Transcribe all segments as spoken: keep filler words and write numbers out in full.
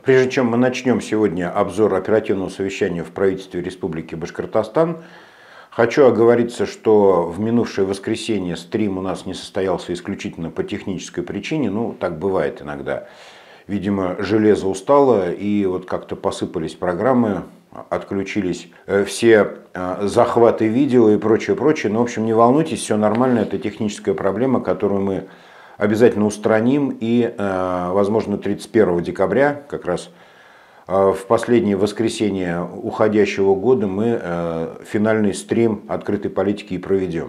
Прежде чем мы начнем сегодня обзор оперативного совещания в правительстве Республики Башкортостан, хочу оговориться, что в минувшее воскресенье стрим у нас не состоялся исключительно по технической причине. Ну, так бывает иногда. Видимо, железо устало, и вот как-то посыпались программы, отключились все захваты видео и прочее, прочее. Но, в общем, не волнуйтесь, все нормально, это техническая проблема, которую мы обязательно устраним, и, возможно, тридцать первого декабря, как раз в последнее воскресенье уходящего года, мы финальный стрим открытой политики и проведем.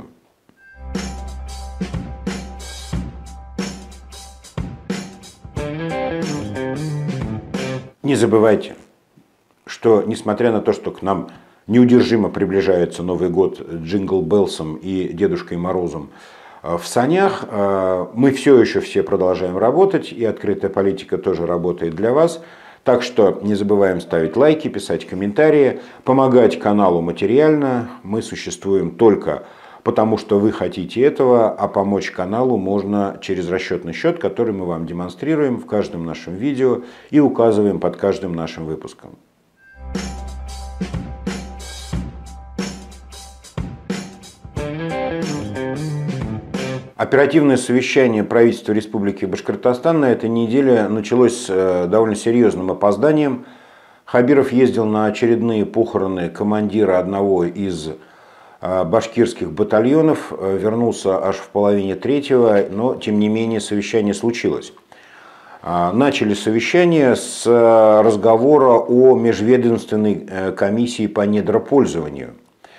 Не забывайте, что несмотря на то, что к нам неудержимо приближается Новый год Джингл Беллсом и Дедушкой Морозом в санях, мы все еще все продолжаем работать, и открытая политика тоже работает для вас. Так что не забываем ставить лайки, писать комментарии, помогать каналу материально. Мы существуем только потому, что вы хотите этого, а помочь каналу можно через расчетный счет, который мы вам демонстрируем в каждом нашем видео и указываем под каждым нашим выпуском. Оперативное совещание правительства Республики Башкортостан на этой неделе началось с довольно серьезным опозданием. Хабиров ездил на очередные похороны командира одного из башкирских батальонов, вернулся аж в половине третьего, но тем не менее совещание случилось. Начали совещание с разговора о межведомственной комиссии по недропользованию.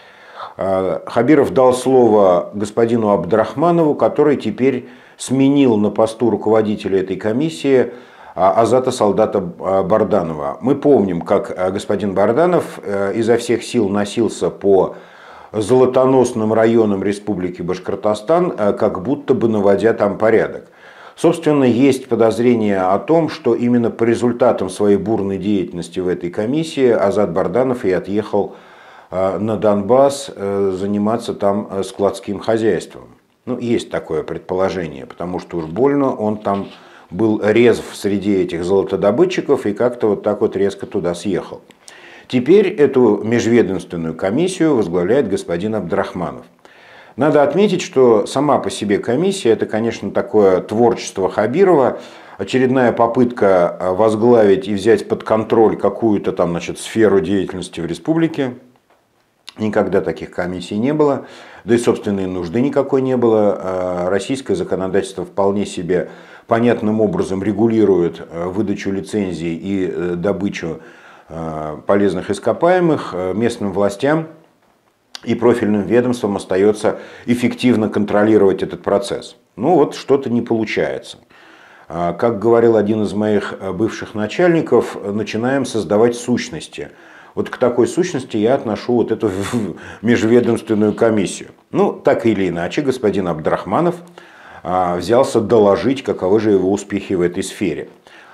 Хабиров дал слово господину Абдрахманову, который теперь сменил на посту руководителя этой комиссии Азата Солдата Барданова. Мы помним, как господин Барданов изо всех сил носился по золотоносным районам Республики Башкортостан, как будто бы наводя там порядок. Собственно, есть подозрение о том, что именно по результатам своей бурной деятельности в этой комиссии Азат Барданов и отъехал на Донбасс заниматься там складским хозяйством. Ну, есть такое предположение, потому что уж больно он там был резв среди этих золотодобытчиков и как-то вот так вот резко туда съехал. Теперь эту межведомственную комиссию возглавляет господин Абдрахманов. Надо отметить, что сама по себе комиссия — это, конечно, такое творчество Хабирова, очередная попытка возглавить и взять под контроль какую-то там, значит, сферу деятельности в республике. Никогда таких комиссий не было, да и собственной нужды никакой не было. Российское законодательство вполне себе понятным образом регулирует выдачу лицензий и добычу полезных ископаемых. Местным властям и профильным ведомствам остается эффективно контролировать этот процесс. Ну вот что-то не получается. Как говорил один из моих бывших начальников, начинаем создавать сущности. Вот к такой сущности я отношу вот эту межведомственную комиссию. Ну, так или иначе, господин Абдрахманов взялся доложить, каковы же его успехи в этой сфере.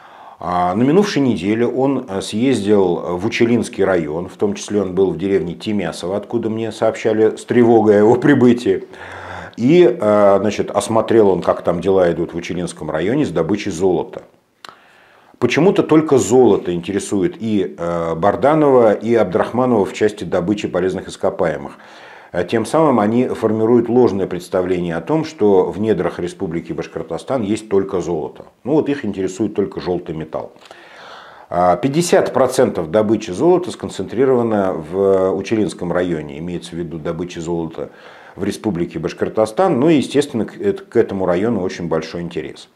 На минувшей неделе он съездил в Учелинский район, в том числе он был в деревне Тимясово, откуда мне сообщали с тревогой о его прибытии. И, значит, осмотрел он, как там дела идут в Учелинском районе с добычей золота. Почему-то только золото интересует и Барданова, и Абдрахманова в части добычи полезных ископаемых. Тем самым они формируют ложное представление о том, что в недрах Республики Башкортостан есть только золото. Ну вот их интересует только желтый металл. пятьдесят процентов добычи золота сконцентрировано в Учелинском районе, имеется в виду добыча золота в Республике Башкортостан. Ну и, естественно, к этому району очень большой интерес.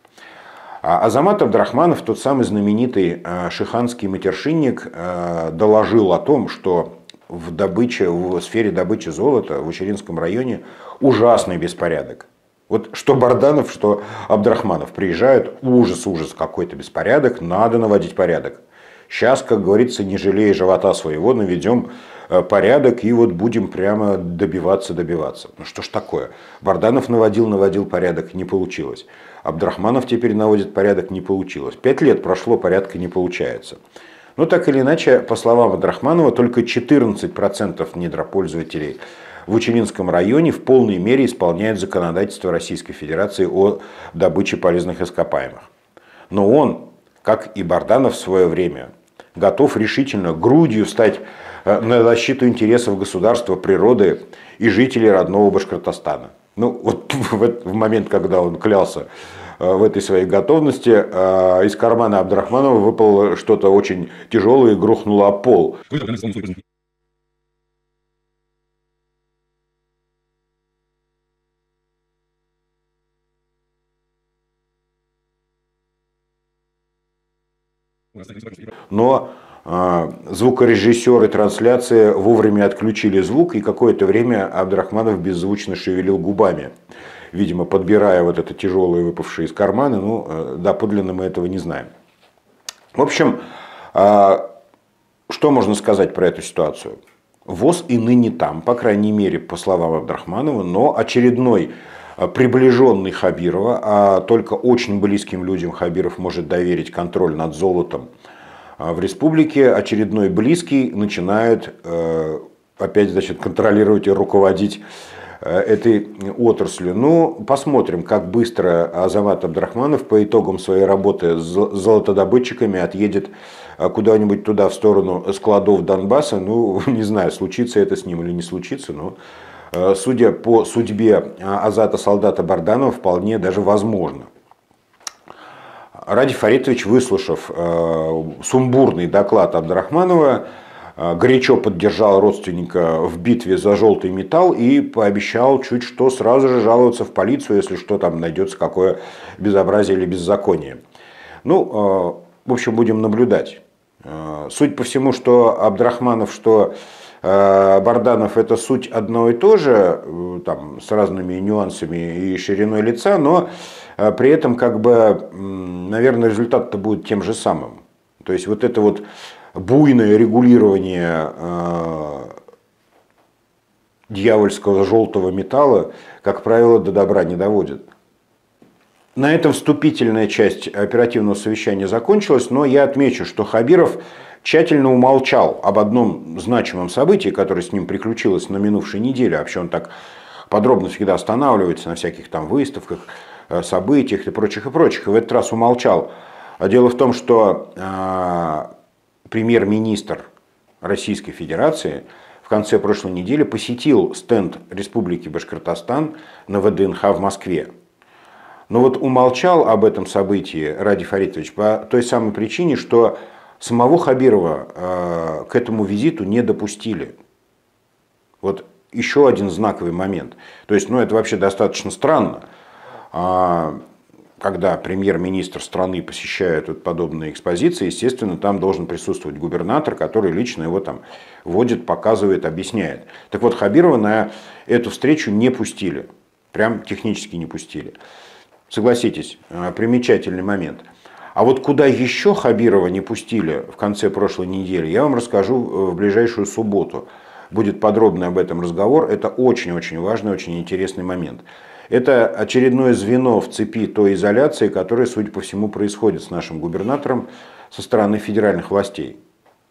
Азамат Абдрахманов, тот самый знаменитый шиханский матершинник, доложил о том, что в, добыче, в сфере добычи золота в Учелинском районе ужасный беспорядок. Вот что Барданов, что Абдрахманов приезжают, ужас, ужас, какой-то беспорядок, надо наводить порядок. Сейчас, как говорится, не жалея живота своего, наведем порядок и вот будем прямо добиваться, добиваться. Ну что ж такое? Барданов наводил, наводил порядок, не получилось. Абдрахманов теперь наводит порядок, не получилось. Пять лет прошло, порядка не получается. Но так или иначе, по словам Абдрахманова, только четырнадцать процентов недропользователей в Учелинском районе в полной мере исполняют законодательство Российской Федерации о добыче полезных ископаемых. Но он, как и Богданов в свое время, готов решительно грудью встать на защиту интересов государства, природы и жителей родного Башкортостана. Ну, вот в момент, когда он клялся в этой своей готовности, из кармана Абдрахманова выпало что-то очень тяжелое и грохнуло об пол. Но э, звукорежиссер и трансляция вовремя отключили звук, и какое-то время Абдрахманов беззвучно шевелил губами, видимо, подбирая вот это тяжелое, выпавшее из кармана. Ну, э, доподлинно мы этого не знаем. В общем, э, что можно сказать про эту ситуацию? ВОЗ и ныне там, по крайней мере, по словам Абдрахманова, но очередной приближенный Хабирова, а только очень близким людям Хабиров может доверить контроль над золотом в республике, очередной близкий начинает опять, значит, контролировать и руководить этой отраслью. Ну, посмотрим, как быстро Азамат Абдрахманов по итогам своей работы с золотодобытчиками отъедет куда-нибудь туда, в сторону складов Донбасса. Ну, не знаю, случится это с ним или не случится, но судя по судьбе Азата Солдата Барданова, вполне даже возможно. Ради Фаритович, выслушав сумбурный доклад Абдрахманова, горячо поддержал родственника в битве за желтый металл и пообещал чуть что сразу же жаловаться в полицию, если что там найдется, какое безобразие или беззаконие. Ну, в общем, будем наблюдать. Судя по всему, что Абдрахманов, что Барданов — это суть одно и то же, там, с разными нюансами и шириной лица, но при этом, как бы, наверное, результат-то будет тем же самым. То есть вот это вот буйное регулирование дьявольского желтого металла, как правило, до добра не доводит. На этом вступительная часть оперативного совещания закончилась, но я отмечу, что Хабиров тщательно умолчал об одном значимом событии, которое с ним приключилось на минувшей неделе. Вообще он так подробно всегда останавливается на всяких там выставках, событиях и прочих, и прочих. И в этот раз умолчал. Дело в том, что э, премьер-министр Российской Федерации в конце прошлой недели посетил стенд Республики Башкортостан на ВДНХ в Москве. Но вот умолчал об этом событии Ради Фаритович по той самой причине, что самого Хабирова э, к этому визиту не допустили. Вот еще один знаковый момент. То есть, ну, это вообще достаточно странно, э, когда премьер-министр страны посещает вот подобные экспозиции, естественно, там должен присутствовать губернатор, который лично его там водит, показывает, объясняет. Так вот, Хабирова на эту встречу не пустили. Прям технически не пустили. Согласитесь, примечательный момент. А вот куда еще Хабирова не пустили в конце прошлой недели, я вам расскажу в ближайшую субботу. Будет подробный об этом разговор. Это очень-очень важный, очень интересный момент. Это очередное звено в цепи той изоляции, которая, судя по всему, происходит с нашим губернатором со стороны федеральных властей.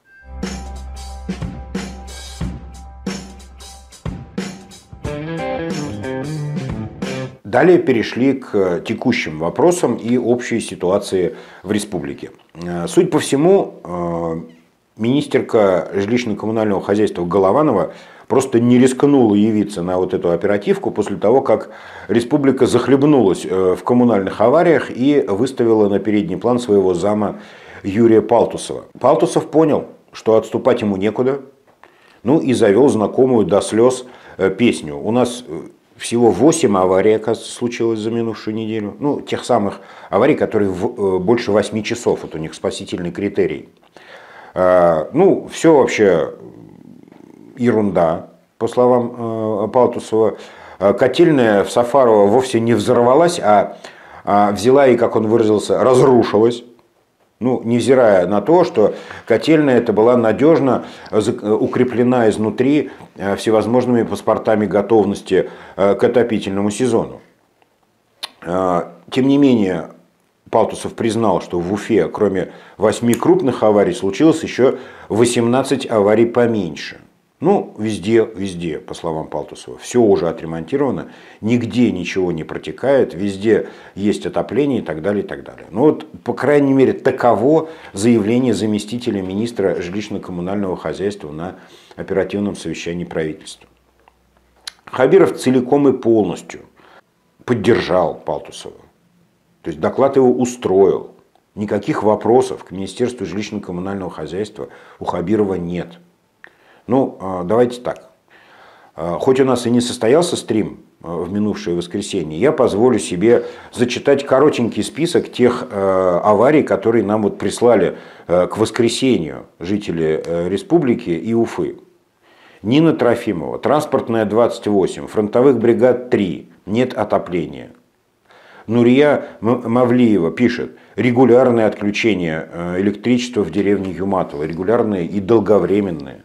Далее перешли к текущим вопросам и общей ситуации в республике. Судя по всему, министерка жилищно-коммунального хозяйства Голованова просто не рискнула явиться на вот эту оперативку после того, как республика захлебнулась в коммунальных авариях и выставила на передний план своего зама Юрия Палтусова. Палтусов понял, что отступать ему некуда, ну и завел знакомую до слез песню. У нас всего восемь аварий, оказывается, случилось за минувшую неделю. Ну, тех самых аварий, которые в, больше восьми часов. Вот у них спасительный критерий. А, ну, все вообще ерунда, по словам э, Палтусова. Котельная в Сафарово вовсе не взорвалась, а, а взяла и, как он выразился, разрушилась. Ну, невзирая на то, что котельная эта была надежно укреплена изнутри всевозможными паспортами готовности к отопительному сезону. Тем не менее, Палтусов признал, что в Уфе, кроме восьми крупных аварий, случилось еще восемнадцать аварий поменьше. Ну, везде, везде, по словам Палтусова, все уже отремонтировано, нигде ничего не протекает, везде есть отопление и так далее, и так далее. Ну вот, по крайней мере, таково заявление заместителя министра жилищно-коммунального хозяйства на оперативном совещании правительства. Хабиров целиком и полностью поддержал Палтусова. То есть доклад его устроил. Никаких вопросов к Министерству жилищно-коммунального хозяйства у Хабирова нет. Ну, давайте так. Хоть у нас и не состоялся стрим в минувшее воскресенье, я позволю себе зачитать коротенький список тех аварий, которые нам вот прислали к воскресенью жители республики и Уфы. Нина Трофимова, транспортная двадцать восемь, фронтовых бригад три, нет отопления. Нурия Мавлиева пишет: регулярное отключение электричества в деревне Юматово, регулярные и долговременные.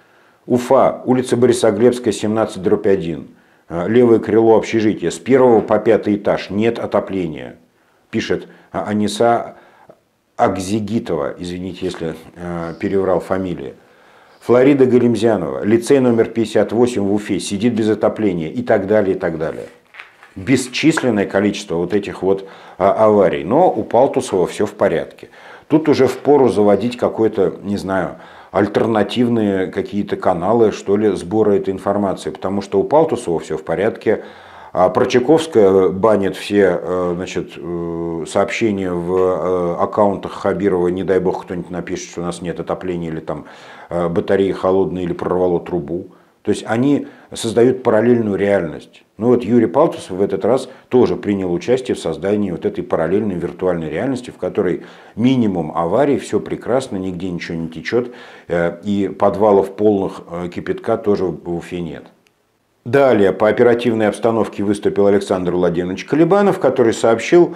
Уфа, улица Борисоглебская, семнадцать дробь один, левое крыло общежития, с первого по пятый этаж, нет отопления. Пишет Аниса Акзигитова, извините, если переврал фамилии. Флорида Галимзянова, лицей номер пятьдесят восемь в Уфе, сидит без отопления и так далее, и так далее. Бесчисленное количество вот этих вот аварий, но у Палтусова все в порядке. Тут уже впору заводить какой-то, не знаю, альтернативные какие-то каналы, что ли, сбора этой информации, потому что у Палтусова все в порядке. А Прочаковская банит все, значит, сообщения в аккаунтах Хабирова, не дай бог кто-нибудь напишет, что у нас нет отопления, или там батареи холодные, или прорвало трубу. То есть они создают параллельную реальность. Ну вот Юрий Палтусов в этот раз тоже принял участие в создании вот этой параллельной виртуальной реальности, в которой минимум аварий, все прекрасно, нигде ничего не течет, и подвалов полных кипятка тоже в Уфе нет. Далее по оперативной обстановке выступил Александр Владимирович Колебанов, который сообщил,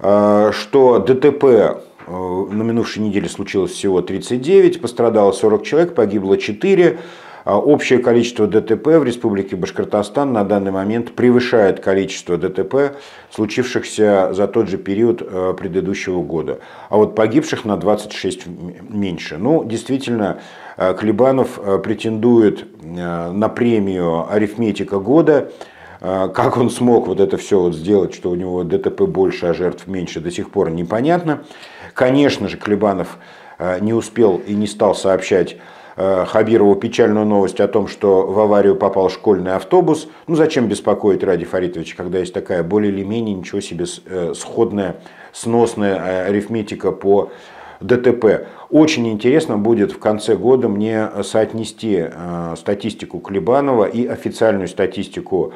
что ДТП на минувшей неделе случилось всего тридцать девять, пострадало сорок человек, погибло четыре. Общее количество ДТП в Республике Башкортостан на данный момент превышает количество ДТП, случившихся за тот же период предыдущего года. А вот погибших на двадцать шесть меньше. Ну, действительно, Колебанов претендует на премию «Арифметика года». Как он смог вот это все вот сделать, что у него ДТП больше, а жертв меньше, до сих пор непонятно. Конечно же, Колебанов не успел и не стал сообщать Хабирову печальную новость о том, что в аварию попал школьный автобус. Ну зачем беспокоить Ради Фаритовича, когда есть такая более или менее ничего себе сходная, сносная арифметика по ДТП. Очень интересно будет в конце года мне соотнести статистику Колебанова и официальную статистику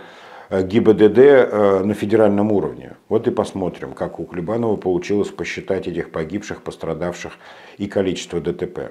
ГИБДД на федеральном уровне. Вот и посмотрим, как у Колебанова получилось посчитать этих погибших, пострадавших и количество ДТП.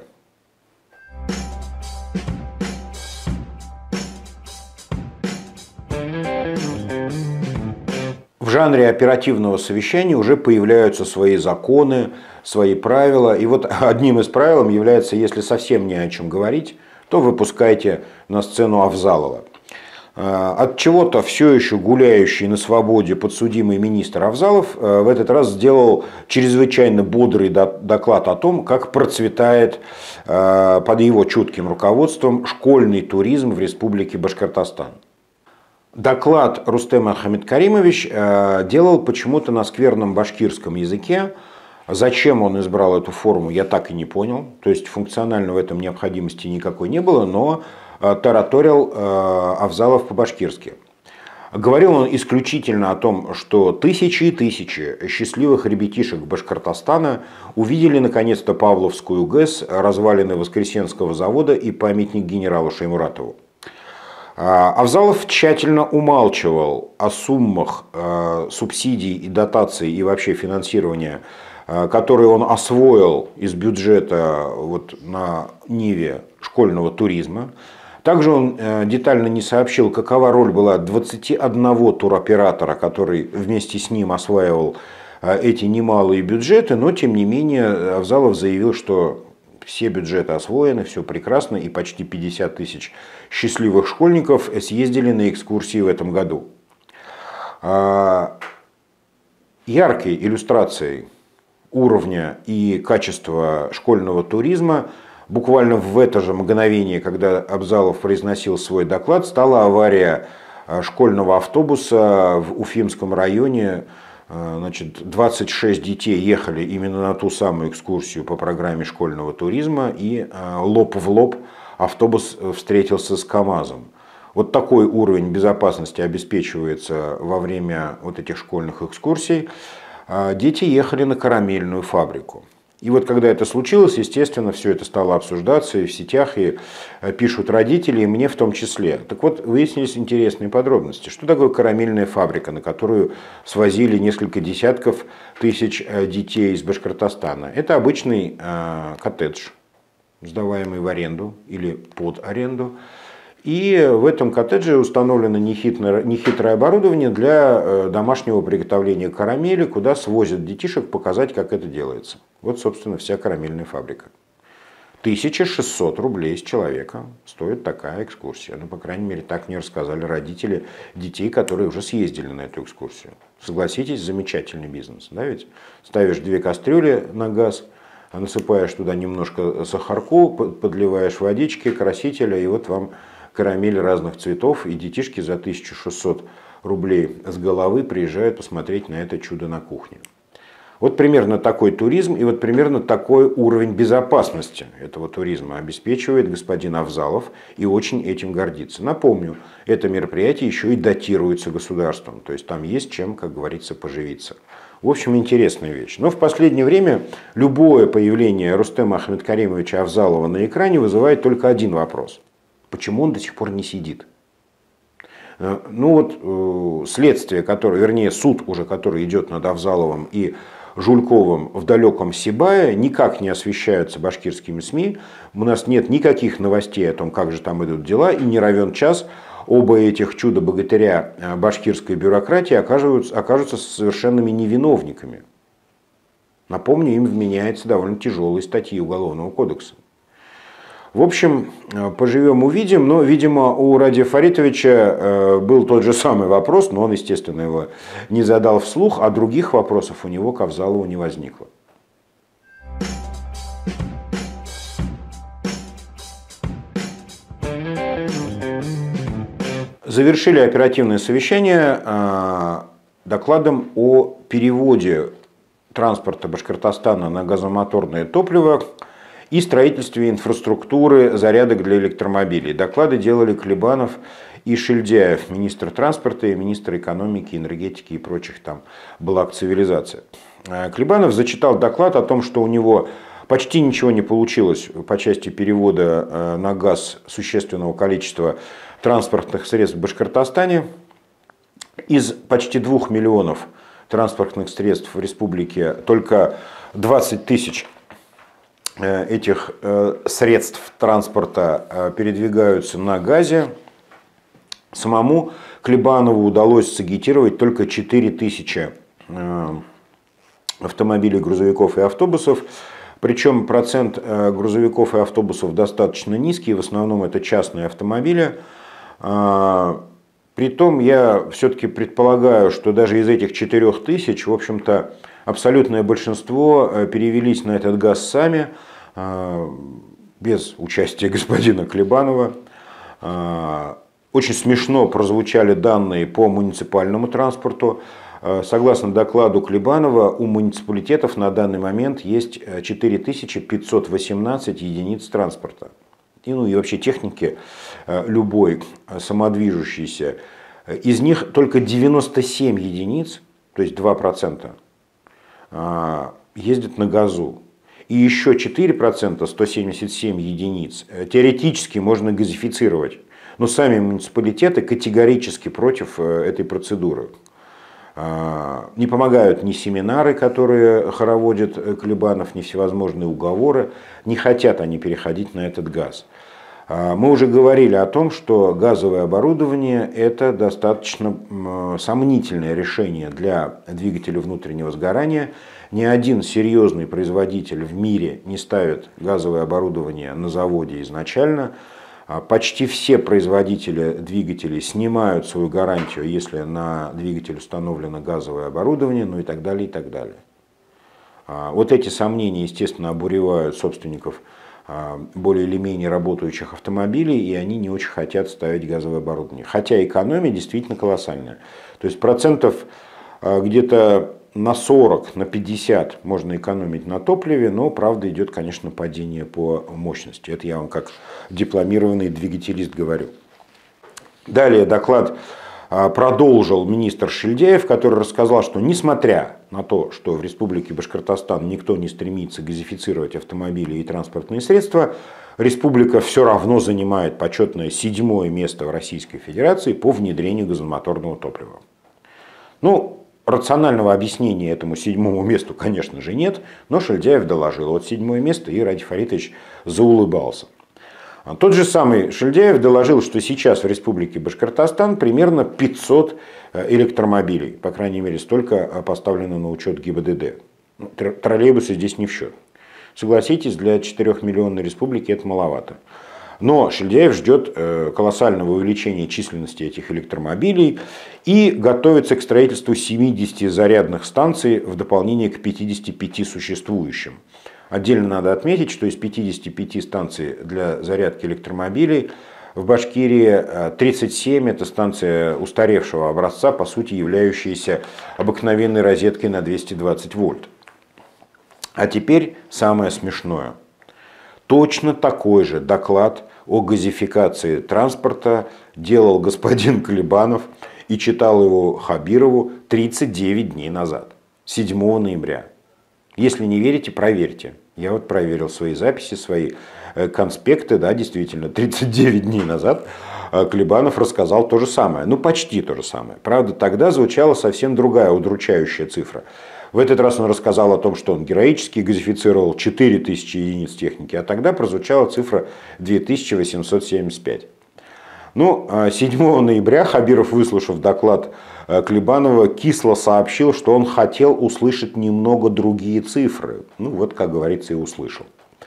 В жанре оперативного совещания уже появляются свои законы, свои правила. И вот одним из правил является, если совсем не о чем говорить, то выпускайте на сцену Авзалова. От чего-то все еще гуляющий на свободе подсудимый министр Авзалов в этот раз сделал чрезвычайно бодрый доклад о том, как процветает под его чутким руководством школьный туризм в Республике Башкортостан. Доклад Рустем Хамидкаримович делал почему-то на скверном башкирском языке. Зачем он избрал эту форму, я так и не понял. То есть функционально в этом необходимости никакой не было, но тараторил Авзалов по-башкирски. Говорил он исключительно о том, что тысячи и тысячи счастливых ребятишек Башкортостана увидели наконец-то Павловскую ГЭС, развалины Воскресенского завода и памятник генералу Шаймуратову. Авзалов тщательно умалчивал о суммах субсидий и дотаций и вообще финансирования, которые он освоил из бюджета вот на ниве школьного туризма. Также он детально не сообщил, какова роль была двадцати одного туроператора, который вместе с ним осваивал эти немалые бюджеты, но тем не менее Авзалов заявил, что все бюджеты освоены, все прекрасно, и почти пятьдесят тысяч счастливых школьников съездили на экскурсии в этом году. Яркой иллюстрацией уровня и качества школьного туризма Буквально в это же мгновение, когда Абзалов произносил свой доклад, стала авария школьного автобуса в Уфимском районе. Значит, двадцать шесть детей ехали именно на ту самую экскурсию по программе школьного туризма, и лоб в лоб автобус встретился с КАМАЗом. Вот такой уровень безопасности обеспечивается во время вот этих школьных экскурсий. Дети ехали на карамельную фабрику. И вот когда это случилось, естественно, все это стало обсуждаться и в сетях, и пишут родители, и мне в том числе. Так вот, выяснились интересные подробности. Что такое карамельная фабрика, на которую свозили несколько десятков тысяч детей из Башкортостана? Это обычный коттедж, сдаваемый в аренду или под аренду. И в этом коттедже установлено нехитрое, нехитрое оборудование для домашнего приготовления карамели, куда свозят детишек показать, как это делается. Вот, собственно, вся карамельная фабрика. тысяча шестьсот рублей с человека стоит такая экскурсия. Ну, по крайней мере, так мне рассказали родители детей, которые уже съездили на эту экскурсию. Согласитесь, замечательный бизнес. Да, ведь ставишь две кастрюли на газ, насыпаешь туда немножко сахарку, подливаешь водички, красителя, и вот вам карамель разных цветов, и детишки за тысячу шестьсот рублей с головы приезжают посмотреть на это чудо на кухне. Вот примерно такой туризм и вот примерно такой уровень безопасности этого туризма обеспечивает господин Авзалов, и очень этим гордится. Напомню, это мероприятие еще и датируется государством, то есть там есть чем, как говорится, поживиться. В общем, интересная вещь. Но в последнее время любое появление Рустема Ахмедкаримовича Авзалова на экране вызывает только один вопрос. Почему он до сих пор не сидит? Ну вот следствие, которое, вернее суд уже, который идет над Авзаловым и Жульковым в далеком Сибае, никак не освещаются башкирскими СМИ. У нас нет никаких новостей о том, как же там идут дела, и не равен час оба этих чудо-богатыря башкирской бюрократии окажутся, окажутся совершенными невиновниками. Напомню, им вменяется довольно тяжелые статьи Уголовного кодекса. В общем, поживем увидим, но, видимо, у Радия Фаритовича был тот же самый вопрос, но он, естественно, его не задал вслух, а других вопросов у него к Авзалову не возникло. Завершили оперативное совещание докладом о переводе транспорта Башкортостана на газомоторное топливо и строительстве инфраструктуры зарядок для электромобилей. Доклады делали Клебанов и Шильдяев, министр транспорта и министр экономики, энергетики и прочих там благ цивилизации. Клебанов зачитал доклад о том, что у него почти ничего не получилось по части перевода на газ существенного количества транспортных средств в Башкортостане. Из почти двух миллионов транспортных средств в республике только двадцать тысяч этих средств транспорта передвигаются на газе. Самому Клебанову удалось сагитировать только четыре тысячи автомобилей, грузовиков и автобусов. Причем процент грузовиков и автобусов достаточно низкий, в основном это частные автомобили. Притом я все-таки предполагаю, что даже из этих четырёх тысяч, в общем-то, абсолютное большинство перевелись на этот газ сами, без участия господина Клебанова. Очень смешно прозвучали данные по муниципальному транспорту. Согласно докладу Клебанова, у муниципалитетов на данный момент есть четыре тысячи пятьсот восемнадцать единиц транспорта. И, ну, и вообще техники любой самодвижущейся. Из них только девяносто семь единиц, то есть два процента, ездят на газу. И еще четыре процента, сто семьдесят семь единиц, теоретически можно газифицировать. Но сами муниципалитеты категорически против этой процедуры. Не помогают ни семинары, которые хороводит Клебанов, ни всевозможные уговоры. Не хотят они переходить на этот газ. Мы уже говорили о том, что газовое оборудование – это достаточно сомнительное решение для двигателя внутреннего сгорания. Ни один серьезный производитель в мире не ставит газовое оборудование на заводе изначально. Почти все производители двигателей снимают свою гарантию, если на двигатель установлено газовое оборудование, ну и так далее, и так далее. Вот эти сомнения, естественно, обуревают собственников более или менее работающих автомобилей, и они не очень хотят ставить газовое оборудование. Хотя экономия действительно колоссальная. То есть процентов где-то на сорок, на пятьдесят можно экономить на топливе, но, правда, идет, конечно, падение по мощности. Это я вам как дипломированный двигателист говорю. Далее доклад продолжил министр Шильдяев, который рассказал, что несмотря на то, что в Республике Башкортостан никто не стремится газифицировать автомобили и транспортные средства, республика все равно занимает почетное седьмое место в Российской Федерации по внедрению газомоторного топлива. Ну, рационального объяснения этому седьмому месту, конечно же, нет, но Шильдяев доложил вот седьмое место, и Радий Фаритович заулыбался. Тот же самый Шильдяев доложил, что сейчас в Республике Башкортостан примерно пятьсот электромобилей, по крайней мере, столько поставлено на учет ГИБДД. Троллейбусы здесь не в счет. Согласитесь, для четырёхмиллионной республики это маловато. Но Шильдяев ждет колоссального увеличения численности этих электромобилей и готовится к строительству семидесяти зарядных станций в дополнение к пятидесяти пяти существующим. Отдельно надо отметить, что из пятидесяти пяти станций для зарядки электромобилей в Башкирии тридцать семь это станция устаревшего образца, по сути являющаяся обыкновенной розеткой на двести двадцать вольт. А теперь самое смешное. Точно такой же доклад о газификации транспорта делал господин Колебанов и читал его Хабирову тридцать девять дней назад, седьмого ноября. Если не верите, проверьте. Я вот проверил свои записи, свои конспекты, да, действительно, тридцать девять дней назад Колебанов рассказал то же самое, ну почти то же самое. Правда, тогда звучала совсем другая удручающая цифра. В этот раз он рассказал о том, что он героически газифицировал четыре тысячи единиц техники, а тогда прозвучала цифра две тысячи восемьсот семьдесят пять. Ну, седьмого ноября Хабиров, выслушав доклад Колебанова, кисло сообщил, что он хотел услышать немного другие цифры. Ну, вот, как говорится, и услышал.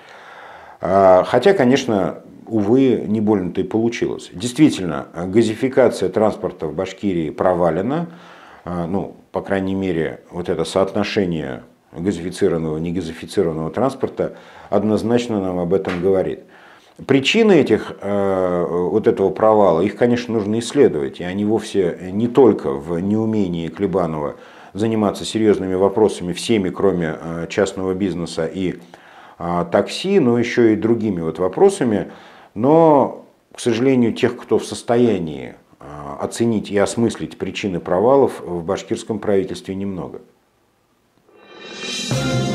Хотя, конечно, увы, не больно-то и получилось. Действительно, газификация транспорта в Башкирии провалена. Ну, по крайней мере, вот это соотношение газифицированного и негазифицированного транспорта однозначно нам об этом говорит. Причины этих, вот этого провала, их, конечно, нужно исследовать. И они вовсе не только в неумении Колебанова заниматься серьезными вопросами всеми, кроме частного бизнеса и такси, но еще и другими вот вопросами. Но, к сожалению, тех, кто в состоянии оценить и осмыслить причины провалов, в башкирском правительстве немного.